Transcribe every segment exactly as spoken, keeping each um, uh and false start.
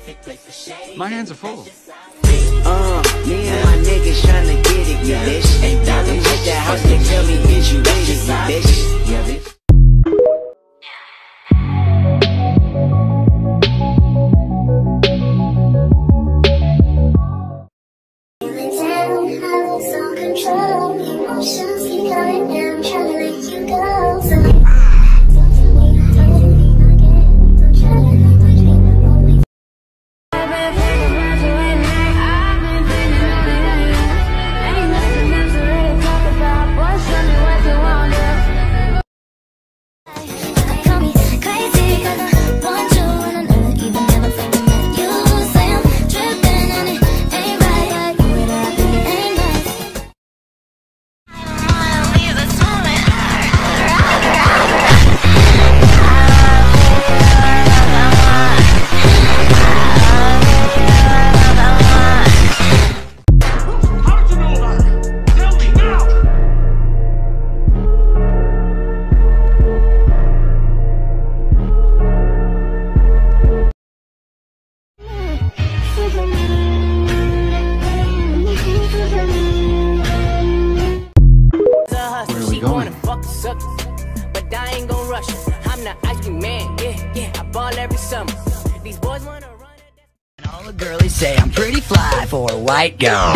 My hands are full. Uh, me and my niggas tryna get it, yeah, bitch. Ain't that hit that house, they tell me, is you with it, yeah, bitch. Yeah, bitch. Emotions keep coming down, trying to let you go. So but I ain't gon' rush. I'm the ice cream man, yeah, yeah. I ball every summer. These boys wanna run it. And all the girlies say I'm pretty fly for a white girl.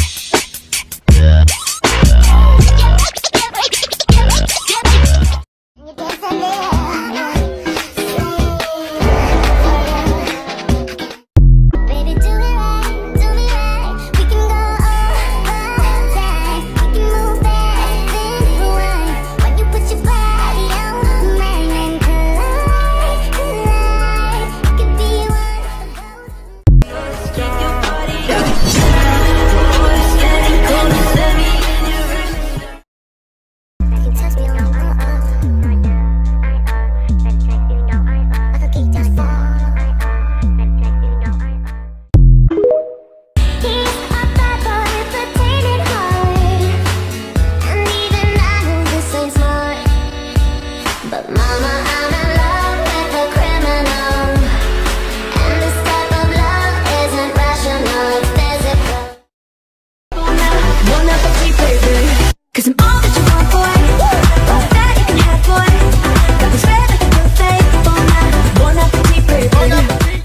Cause I'm all that you want, boy. All that you can have, boy. Got this red like a buffet. Bon appetit, bon appetit, baby. Bon appetit.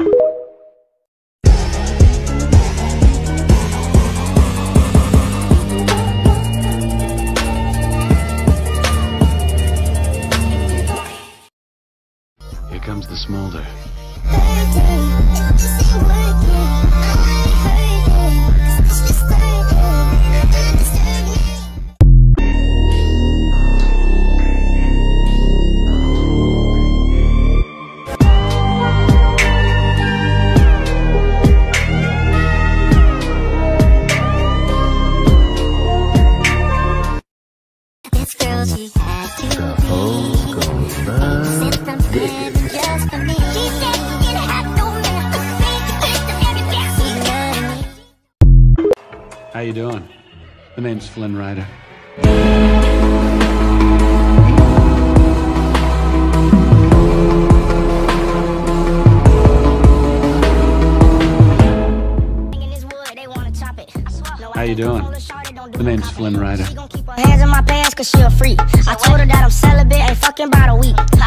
Here comes the smolder. How you doing? The name's Flynn Rider. How you doing? The name's Flynn Rider. Hands in my pants cause she a freak. I told her that I'm celibate, ain't fucking about a week.